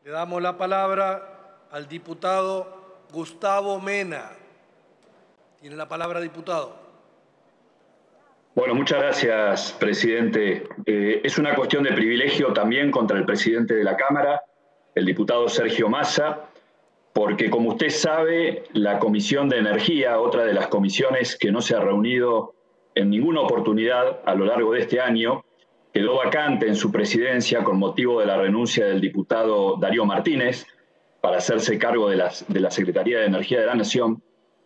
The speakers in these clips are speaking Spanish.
Le damos la palabra al diputado Gustavo Mena. Tiene la palabra, diputado. Bueno, muchas gracias, presidente. Es una cuestión de privilegio también contra el presidente de la Cámara, el diputado Sergio Massa, porque como usted sabe, la Comisión de Energía, otra de las comisiones que no se ha reunido en ninguna oportunidad a lo largo de este año, quedó vacante en su presidencia con motivo de la renuncia del diputado Darío Martínez para hacerse cargo de la Secretaría de Energía de la Nación.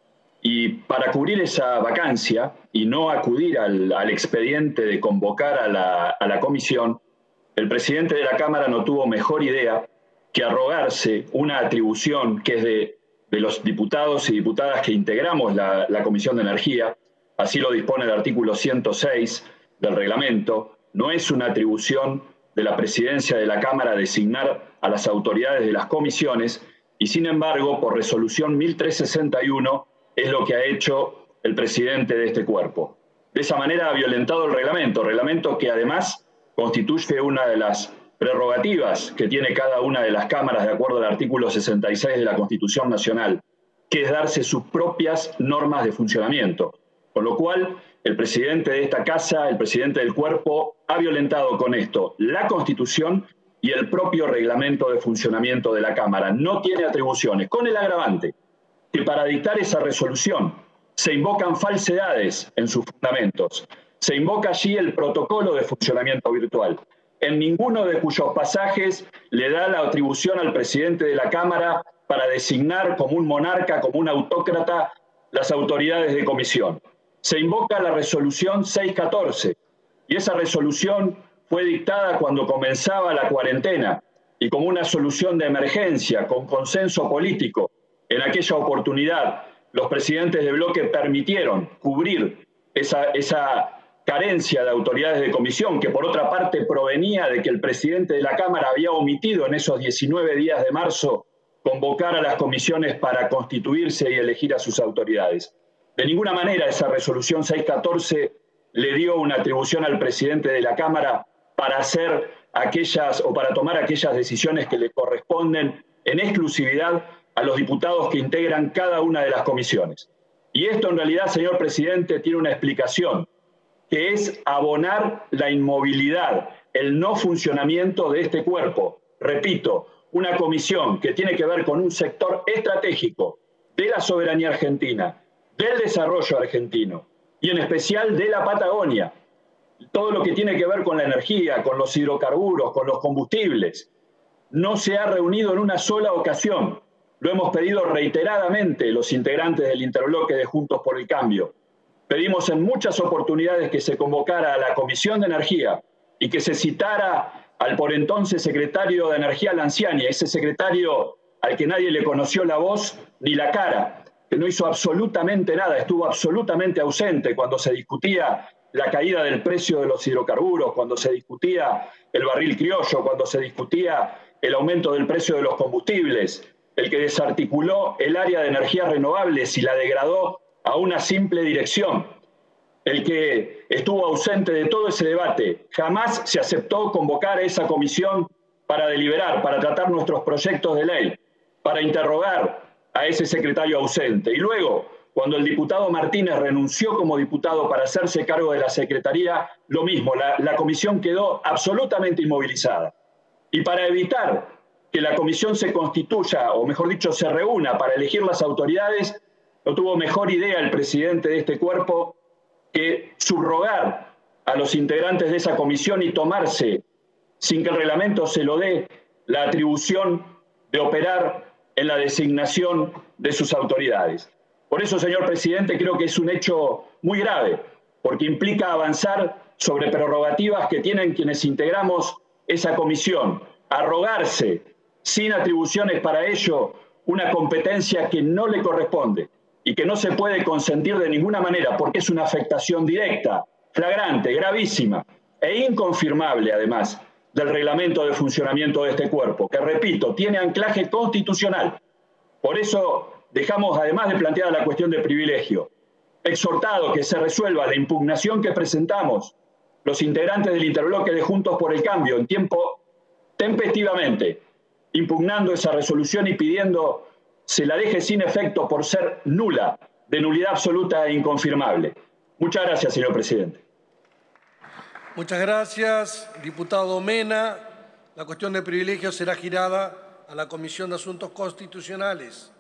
Y para cubrir esa vacancia y no acudir al expediente de convocar a la comisión, el presidente de la Cámara no tuvo mejor idea que arrogarse una atribución que es de los diputados y diputadas que integramos la Comisión de Energía. Así lo dispone el artículo 106 del reglamento. No es una atribución de la presidencia de la Cámara designar a las autoridades de las comisiones y, sin embargo, por resolución 1361, es lo que ha hecho el presidente de este cuerpo. De esa manera ha violentado el reglamento que además constituye una de las prerrogativas que tiene cada una de las cámaras de acuerdo al artículo 66 de la Constitución Nacional, que es darse sus propias normas de funcionamiento. Con lo cual, el presidente de esta casa, el presidente del cuerpo, ha violentado con esto la Constitución y el propio reglamento de funcionamiento de la Cámara. No tiene atribuciones, con el agravante que para dictar esa resolución se invocan falsedades en sus fundamentos. Se invoca allí el protocolo de funcionamiento virtual, en ninguno de cuyos pasajes le da la atribución al presidente de la Cámara para designar como un monarca, como un autócrata, las autoridades de comisión. Se invoca la resolución 614, y esa resolución fue dictada cuando comenzaba la cuarentena y como una solución de emergencia, con consenso político. En aquella oportunidad, los presidentes de bloque permitieron cubrir esa carencia de autoridades de comisión, que por otra parte provenía de que el presidente de la Cámara había omitido en esos 19 días de marzo convocar a las comisiones para constituirse y elegir a sus autoridades. De ninguna manera esa resolución 614 le dio una atribución al presidente de la Cámara para hacer aquellas o para tomar aquellas decisiones que le corresponden en exclusividad a los diputados que integran cada una de las comisiones. Y esto en realidad, señor presidente, tiene una explicación, que es abonar la inmovilidad, el no funcionamiento de este cuerpo. Repito, una comisión que tiene que ver con un sector estratégico de la soberanía argentina, del desarrollo argentino y en especial de la Patagonia. Todo lo que tiene que ver con la energía, con los hidrocarburos, con los combustibles, no se ha reunido en una sola ocasión. Lo hemos pedido reiteradamente los integrantes del interbloque de Juntos por el Cambio. Pedimos en muchas oportunidades que se convocara a la Comisión de Energía y que se citara al por entonces secretario de Energía Lanciani, ese secretario al que nadie le conoció la voz ni la cara, que no hizo absolutamente nada, estuvo absolutamente ausente cuando se discutía la caída del precio de los hidrocarburos, cuando se discutía el barril criollo, cuando se discutía el aumento del precio de los combustibles, el que desarticuló el área de energías renovables y la degradó a una simple dirección, el que estuvo ausente de todo ese debate. Jamás se aceptó convocar a esa comisión para deliberar, para tratar nuestros proyectos de ley, para interrogar a ese secretario ausente. Y luego, cuando el diputado Martínez renunció como diputado para hacerse cargo de la Secretaría, lo mismo, la comisión quedó absolutamente inmovilizada. Y para evitar que la comisión se constituya, o mejor dicho, se reúna para elegir las autoridades, no tuvo mejor idea el presidente de este cuerpo que subrogar a los integrantes de esa comisión y tomarse, sin que el reglamento se lo dé, la atribución de operar en la designación de sus autoridades. Por eso, señor presidente, creo que es un hecho muy grave, porque implica avanzar sobre prerrogativas que tienen quienes integramos esa comisión, arrogarse, sin atribuciones para ello, una competencia que no le corresponde y que no se puede consentir de ninguna manera, porque es una afectación directa, flagrante, gravísima e inconfirmable, además, del reglamento de funcionamiento de este cuerpo, que, repito, tiene anclaje constitucional. Por eso dejamos, además de plantear la cuestión de privilegio, exhortado que se resuelva la impugnación que presentamos los integrantes del interbloque de Juntos por el Cambio en tiempo tempestivamente, impugnando esa resolución y pidiendo se la deje sin efecto por ser nula, de nulidad absoluta e inconfirmable. Muchas gracias, señor presidente. Muchas gracias, diputado Mena. La cuestión de privilegio será girada a la Comisión de Asuntos Constitucionales.